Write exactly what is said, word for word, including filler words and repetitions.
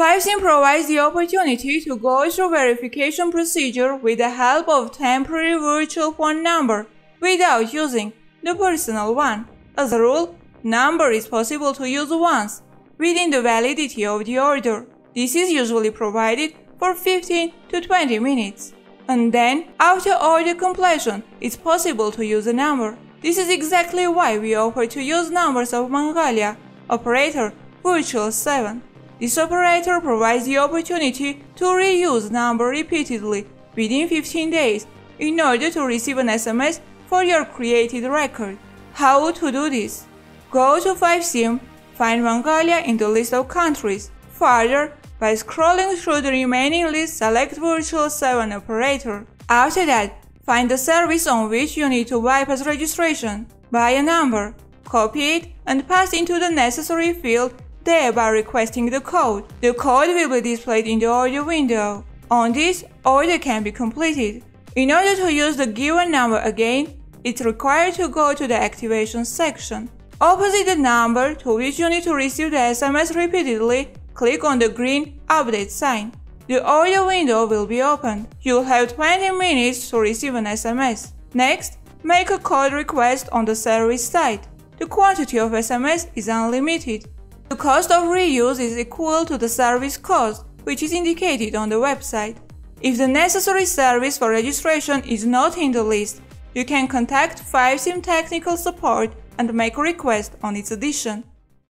five SIM provides the opportunity to go through verification procedure with the help of temporary virtual phone number without using the personal one. As a rule, number is possible to use once within the validity of the order. This is usually provided for fifteen to twenty minutes. And then, after order completion, it's possible to use a number. This is exactly why we offer to use numbers of Mongolia, operator Virtual seven. This operator provides the opportunity to reuse number repeatedly within fifteen days in order to receive an S M S for your created record. How to do this? Go to five SIM, find Mongolia in the list of countries. Further, by scrolling through the remaining list, select Virtual seven operator. After that, find the service on which you need to bypass registration. Buy a number, copy it, and paste into the necessary field, thereby requesting the code. The code will be displayed in the order window. On this, order can be completed. In order to use the given number again, it's required to go to the activation section. Opposite the number to which you need to receive the S M S repeatedly, click on the green update sign. The order window will be opened. You'll have twenty minutes to receive an S M S. Next, make a code request on the service site. The quantity of S M S is unlimited. The cost of reuse is equal to the service cost, which is indicated on the website. If the necessary service for registration is not in the list, you can contact five SIM technical support and make a request on its addition.